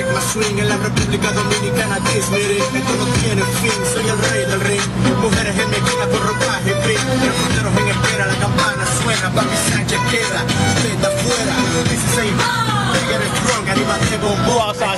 más swing en la República Dominicana. Disney, esto no tiene fin, soy el rey del ring. Mujeres en mi esquina con ropaje, pin. Reporteros en espera, la campana suena, papi Sánchez queda, vete afuera. 16, bigger and strong, arriba de bombón.